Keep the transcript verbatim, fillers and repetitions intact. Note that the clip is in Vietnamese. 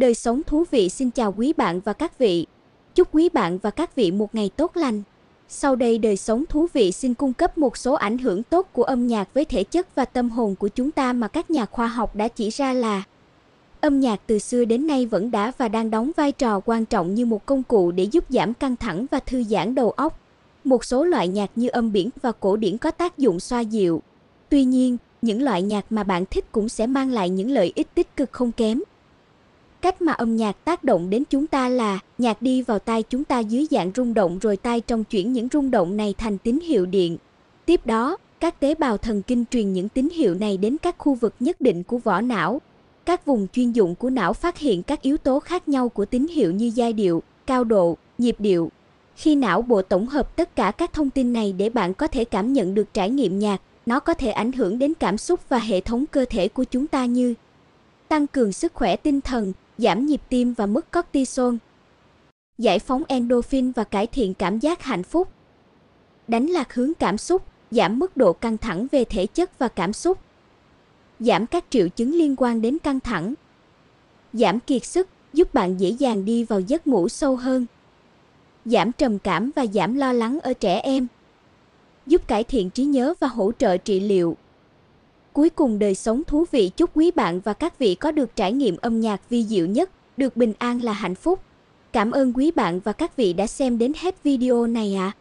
Đời sống thú vị xin chào quý bạn và các vị. Chúc quý bạn và các vị một ngày tốt lành. Sau đây đời sống thú vị xin cung cấp một số ảnh hưởng tốt của âm nhạc với thể chất và tâm hồn của chúng ta mà các nhà khoa học đã chỉ ra là âm nhạc từ xưa đến nay vẫn đã và đang đóng vai trò quan trọng như một công cụ để giúp giảm căng thẳng và thư giãn đầu óc. Một số loại nhạc như âm biển và cổ điển có tác dụng xoa dịu. Tuy nhiên, những loại nhạc mà bạn thích cũng sẽ mang lại những lợi ích tích cực không kém. Cách mà âm nhạc tác động đến chúng ta là nhạc đi vào tai chúng ta dưới dạng rung động rồi tai trong chuyển những rung động này thành tín hiệu điện. Tiếp đó, các tế bào thần kinh truyền những tín hiệu này đến các khu vực nhất định của vỏ não. Các vùng chuyên dụng của não phát hiện các yếu tố khác nhau của tín hiệu như giai điệu, cao độ, nhịp điệu. Khi não bộ tổng hợp tất cả các thông tin này để bạn có thể cảm nhận được trải nghiệm nhạc, nó có thể ảnh hưởng đến cảm xúc và hệ thống cơ thể của chúng ta như tăng cường sức khỏe tinh thần, giảm nhịp tim và mức cortisol, giải phóng endorphin và cải thiện cảm giác hạnh phúc, đánh lạc hướng cảm xúc, giảm mức độ căng thẳng về thể chất và cảm xúc, giảm các triệu chứng liên quan đến căng thẳng, giảm kiệt sức, giúp bạn dễ dàng đi vào giấc ngủ sâu hơn, giảm trầm cảm và giảm lo lắng ở trẻ em, giúp cải thiện trí nhớ và hỗ trợ trị liệu. Cuối cùng đời sống thú vị chúc quý bạn và các vị có được trải nghiệm âm nhạc vi diệu nhất, được bình an là hạnh phúc. Cảm ơn quý bạn và các vị đã xem đến hết video này ạ. À.